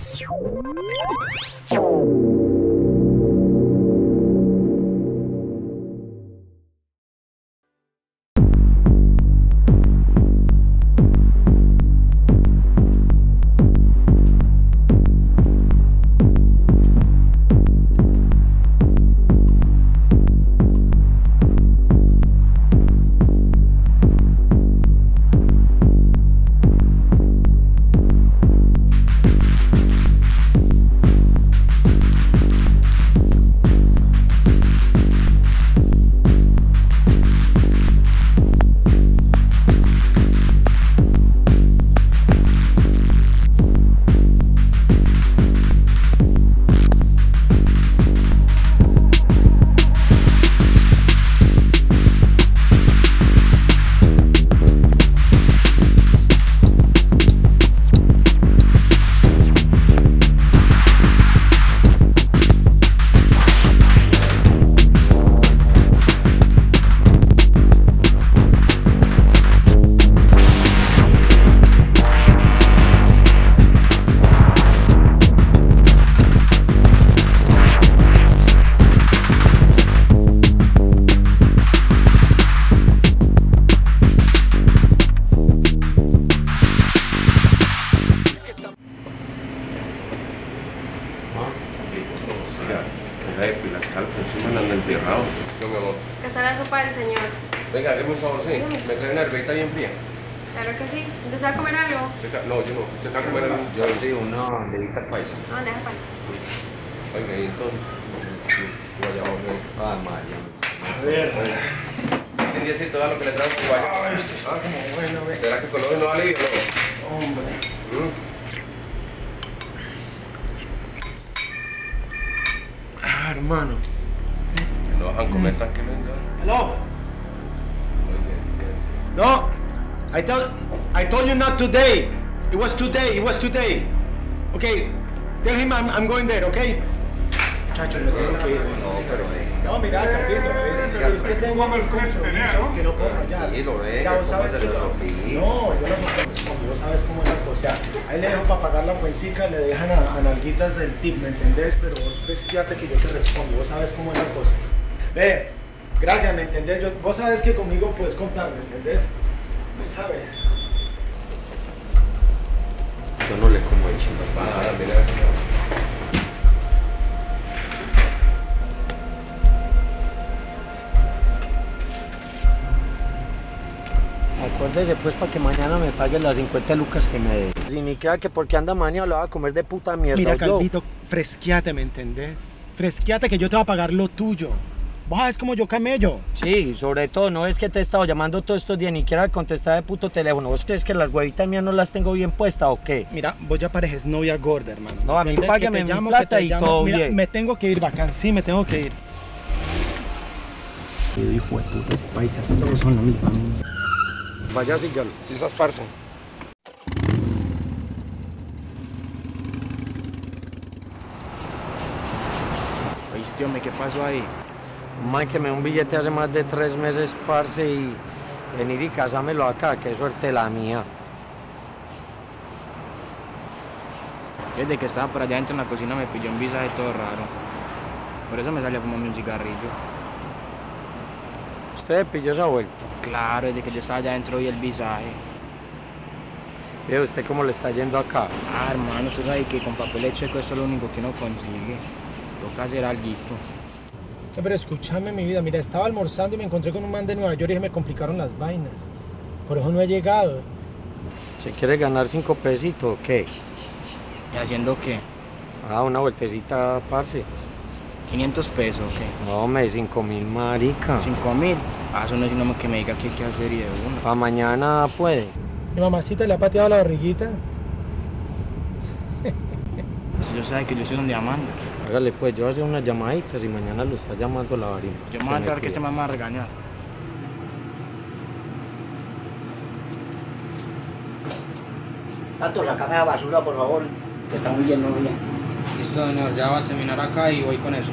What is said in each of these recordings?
Que está la sopa del señor. Venga, hágame un favor, sí. Me trae una herbita bien fría. Claro que sí. ¿Usted sabe comer algo? No, yo no. ¿Usted sabe comer algo? Yo sí, una banderita paisa. No, deja paisa. Oiga, y entonces. Guayabo, Ah, María. A ver. Un diecito da lo que le traigo con guayabo. Esto está como bueno, ve. ¿Será que con lo no alivio o no? Hombre. Ah, hermano. No bajan a comer tranquilo. Hello. No. I told you not today. It was today. Okay. Tell him I'm going there, okay? Muchachos, me tengo que ir. No, pero No, mira, Carlito, es que tengo mis compromisos que no puedo fallar. Mira, vos sabes que yo... No, yo no soy vos sabes cómo es la cosa. Ahí le dejo para pagar la cuentica, le dejan a nalguitas del tip, ¿me entendés? Pero vos fíjate que yo te respondo, vos sabes cómo es la cosa. Ve, gracias, ¿me entendés? Vos sabes que conmigo puedes contar, ¿me entendés? Vos sabes. yo no le como de chimbas. Acuérdese pues para que mañana me pague las 50 lucas que me dé. Si ni crea que porque anda mañana lo va a comer de puta mierda. Mira, Calvito, fresqueate, ¿me entendés? Fresqueate que yo te voy a pagar lo tuyo. Vos sabes como yo camello. Sí, sobre todo, no es que te he estado llamando todos estos días ni quiera contestar de puto teléfono. ¿Vos crees que las huevitas mías no las tengo bien puestas o qué? Mira, vos ya pareces novia gorda, hermano. No, a mí págame mi plata y todo Mira, bien. me tengo que ir, bacán, sí, me tengo que ir. Hijo de putas paisas, todos son la misma. Vaya, sígalo. Sí, esas parce. Oíste, hombre, ¿qué pasó ahí? Man, que me dio un billete hace más de 3 meses, parce, y venir y casármelo acá, qué suerte la mía. Desde que estaba por allá dentro en la cocina me pilló un visaje todo raro. Por eso me salí a fumarme un cigarrillo. ¿Usted pilló esa vuelta? Claro, desde que yo estaba allá adentro vi el visaje. ¿Y usted cómo le está yendo acá? Ah, hermano, usted sabe que con papel chueco eso es lo único que uno consigue. Toca hacer alguito. Pero escúchame, mi vida, mira, estaba almorzando y me encontré con un man de Nueva York y se me complicaron las vainas. Por eso no he llegado. ¿Se quiere ganar 5 pesitos o qué? ¿Y haciendo qué? Ah, una vueltecita, parce. 500 pesos, ¿o qué? No, me 5.000, marica. 5.000. Ah, eso no es sino que me diga qué hay que hacer y de una. Pa' mañana puede. Mi mamacita le ha pateado la barriguita. Yo sé que yo soy un diamante. Hágale pues, yo voy a hacer unas llamaditas y mañana lo está llamando la varina. Yo me voy a entrar que se me va a regañar. Tato, sacame la basura, por favor, que está muy lleno ya. Listo, señor, ya va a terminar acá y voy con eso.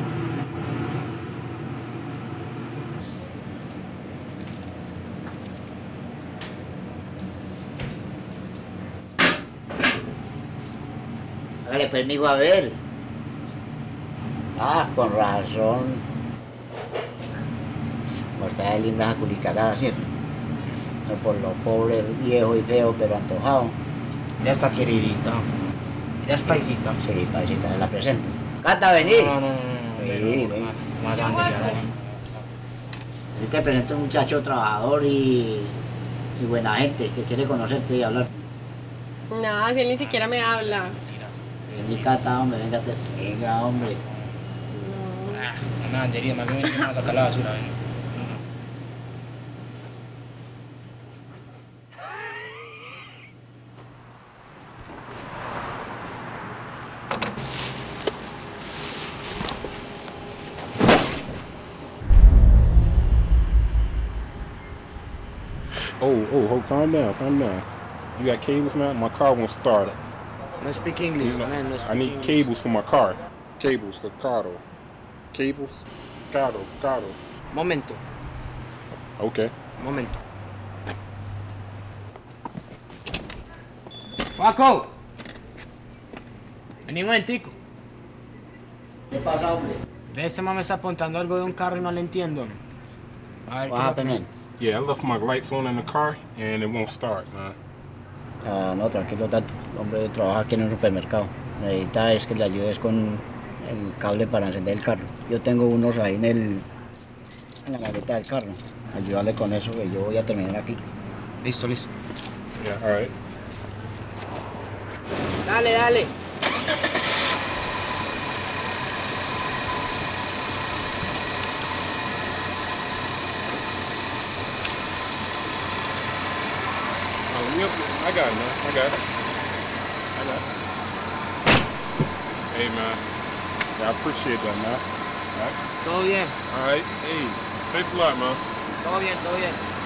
Hágale pues, mijo, a ver. Ah, con razón. Como está de linda esa culicarada, ¿cierto? No por lo pobre, viejo y feo, pero antojado. Ya está queridita. Ya es paisita. Sí, paisita, se la presento. Cata, vení. No. Sí, ven. Más grande ya, Yo te presento un muchacho trabajador y buena gente que quiere conocerte y hablar. No, si él ni siquiera me habla. Vení, Cata, hombre, venga, hombre. No. Una bandería, más bien vamos a sacar la basura, ven. Oh, calm down. You got cables, man? My car won't start. No speak English, man, no speak I need English. cables for my car. Cables for carro. Cables? Carro. Momento. Okay. Paco. Vení un momentico. ¿Qué pasa, hombre? Este man me está apuntando algo de un carro y no le entiendo. A ver, What happened, man? Yeah, I left my lights on in the car and it won't start, man. Ah, no, tranquilo, Tato. El hombre trabaja aquí en un supermercado. Necesita es que le ayudes con el cable para encender el carro. Yo tengo unos ahí en la maleta del carro. Ayúdale con eso, que yo voy a terminar aquí. Listo. Yeah, all right. Dale. I got it, man. I got it. Hey, man. Yeah, I appreciate that, man. All right. Todo bien. All right. Hey, thanks a lot, man. Todo bien.